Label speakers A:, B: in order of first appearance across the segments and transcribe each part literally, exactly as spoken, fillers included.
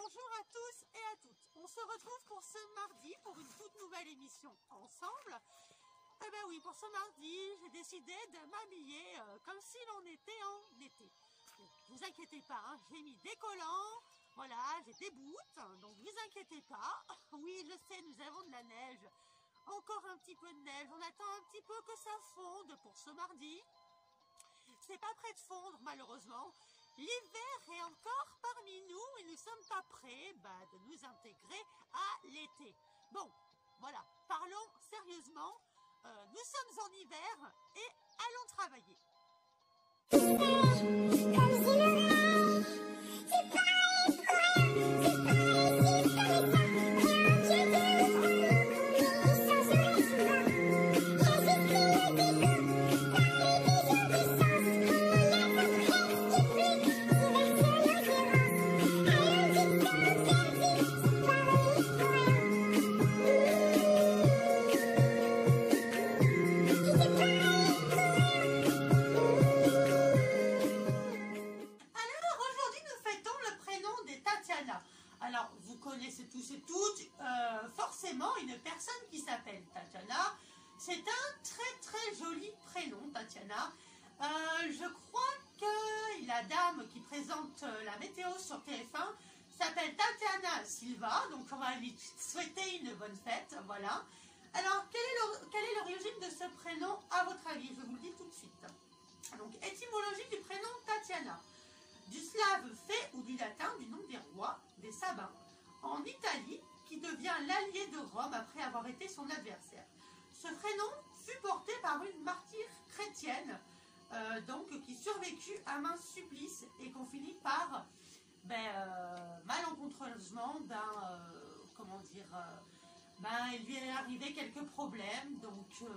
A: Bonjour à tous et à toutes. On se retrouve pour ce mardi pour une toute nouvelle émission ensemble. Eh ben oui, pour ce mardi, j'ai décidé de m'habiller euh, comme si l'on était en été. Ne vous inquiétez pas, hein, j'ai mis des collants, voilà, j'ai des boots, donc vous inquiétez pas. Oui, je sais, nous avons de la neige, encore un petit peu de neige, on attend un petit peu que ça fonde pour ce mardi. C'est pas prêt de fondre malheureusement. L'hiver est encore parmi nous et nous ne sommes pas prêts bah, de nous intégrer à l'été. Bon, voilà, parlons sérieusement. Euh, nous sommes en hiver et allons travailler. Alors, vous connaissez tous et toutes euh, forcément une personne qui s'appelle Tatiana. C'est un très très joli prénom, Tatiana. Euh, je crois que la dame qui présente la météo sur T F un s'appelle Tatiana Silva. Donc, on va lui souhaiter une bonne fête. Voilà. Alors, quelle est l'origine de ce prénom à votre avis? Je vous le dis tout de suite. Donc, étymologie du prénom Tatiana. Du slave fait ou du latin du nom des rois, des Sabins, en Italie, qui devient l'allié de Rome après avoir été son adversaire. Ce prénom fut porté par une martyre chrétienne, euh, donc qui survécut à maints supplices et qu'on finit par, ben, euh, malencontreusement, ben, euh, comment dire, euh, ben, il lui est arrivé quelques problèmes, donc euh,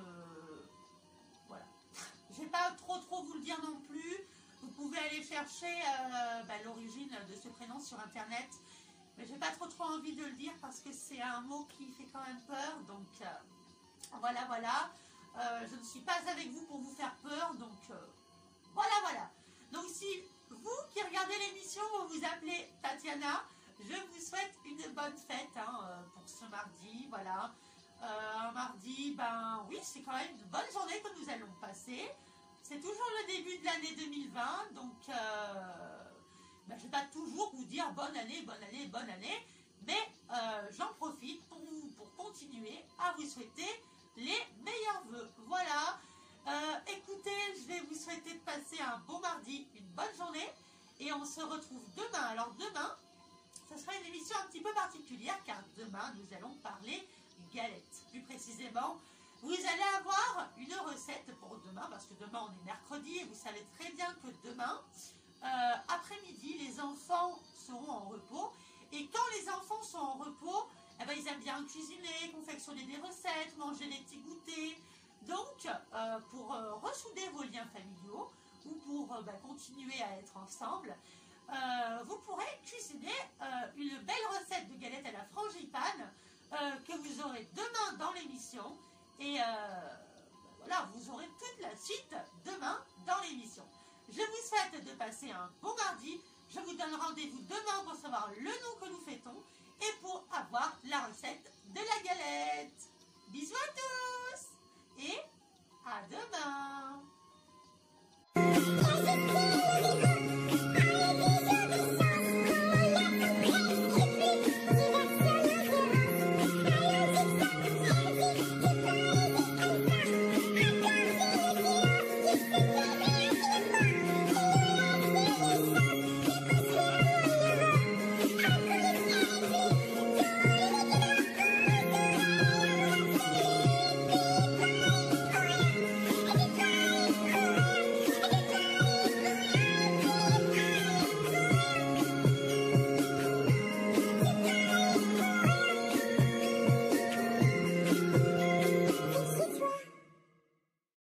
A: voilà. Je ne vais pas trop trop vous le dire non plus. Vous pouvez aller chercher euh, bah, l'origine de ce prénom sur internet. Mais j'ai pas trop trop envie de le dire parce que c'est un mot qui fait quand même peur. Donc euh, voilà, voilà. Euh, je ne suis pas avec vous pour vous faire peur. Donc euh, voilà, voilà. Donc si vous qui regardez l'émission, vous vous appelez Tatiana, je vous souhaite une bonne fête hein, pour ce mardi. Voilà. Euh, un mardi, ben oui, c'est quand même une bonne journée que nous allons passer. C'est toujours le début de l'année deux mille vingt, donc euh, ben, je ne vais pas toujours vous dire bonne année, bonne année, bonne année, mais euh, j'en profite pour, pour continuer à vous souhaiter les meilleurs vœux. Voilà, euh, écoutez, je vais vous souhaiter de passer un bon mardi, une bonne journée, et on se retrouve demain. Alors demain, ce sera une émission un petit peu particulière, car demain, nous allons parler galettes, plus précisément. Vous allez avoir une recette pour demain, parce que demain on est mercredi et vous savez très bien que demain, euh, après-midi, les enfants seront en repos. Et quand les enfants sont en repos, eh ben, ils aiment bien cuisiner, confectionner des recettes, manger des petits goûters. Donc, euh, pour euh, ressouder vos liens familiaux ou pour euh, bah, continuer à être ensemble, euh, vous pourrez cuisiner euh, une belle recette de galettes à la frangipane euh, que vous aurez demain dans l'émission. Et euh, voilà, vous aurez toute la suite demain dans l'émission. Je vous souhaite de passer un bon mardi. Je vous donne rendez-vous demain pour savoir le nom que nous fêtons et pour avoir la recette de la galette. Bisous à tous!